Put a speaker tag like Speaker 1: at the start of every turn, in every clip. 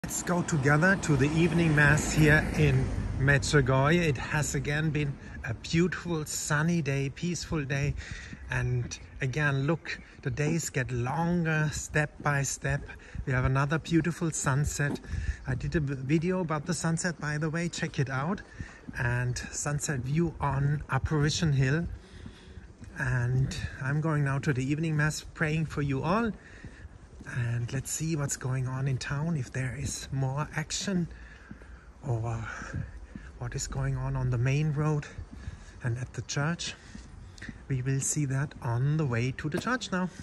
Speaker 1: Let's go together to the evening mass here in Medjugorje. It has again been a beautiful sunny day, peaceful day, and again look, the days get longer step by step. We have another beautiful sunset. I did a video about the sunset, by the way, check it out, and sunset view on Apparition Hill. And I'm going now to the evening mass, praying for you all. And let's see what's going on in town, if there is more action or what is going on the main road and at the church. We will see that on the way to the church now.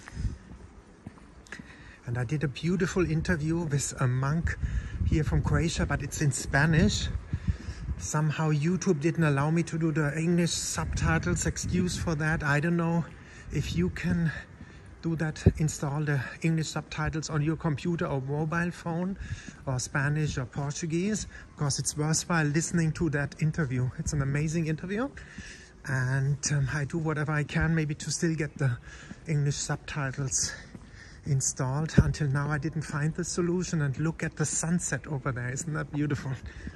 Speaker 1: And I did a beautiful interview with a monk here from Croatia, but it's in Spanish. Somehow YouTube didn't allow me to do the English subtitles. Excuse for that. I don't know if you can do that, install the English subtitles on your computer or mobile phone, or Spanish or Portuguese, because it's worthwhile listening to that interview. It's an amazing interview, and I do whatever I can maybe to still get the English subtitles installed. Until now I didn't find the solution, and look at the sunset over there. Isn't that beautiful?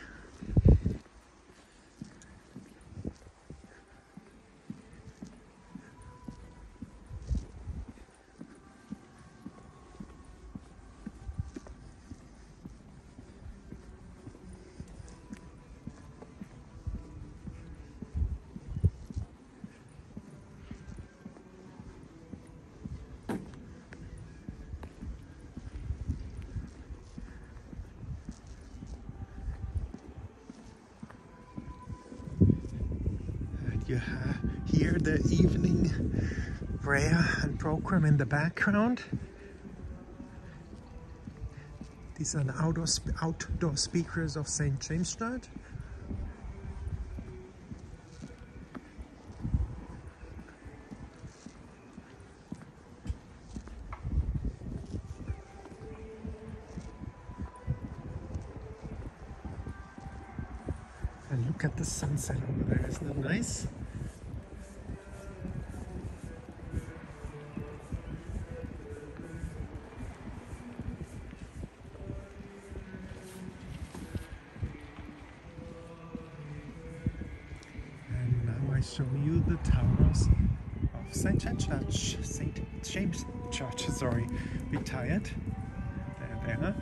Speaker 1: You hear the evening prayer and program in the background. These are the outdoor speakers of St. James Church. And look at the sunset over there, isn't that nice? And now I show you the towers of St. James Church, sorry, retired. There.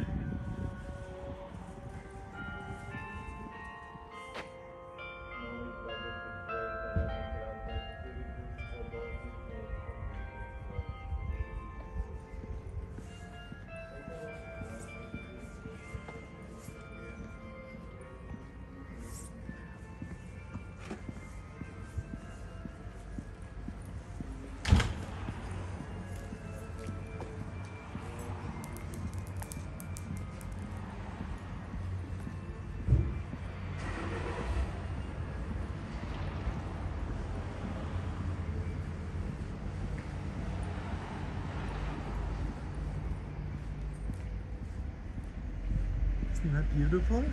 Speaker 1: Isn't that beautiful?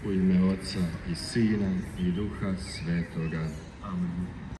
Speaker 2: U ime Oca i Sina i Duha Svetoga. Amen.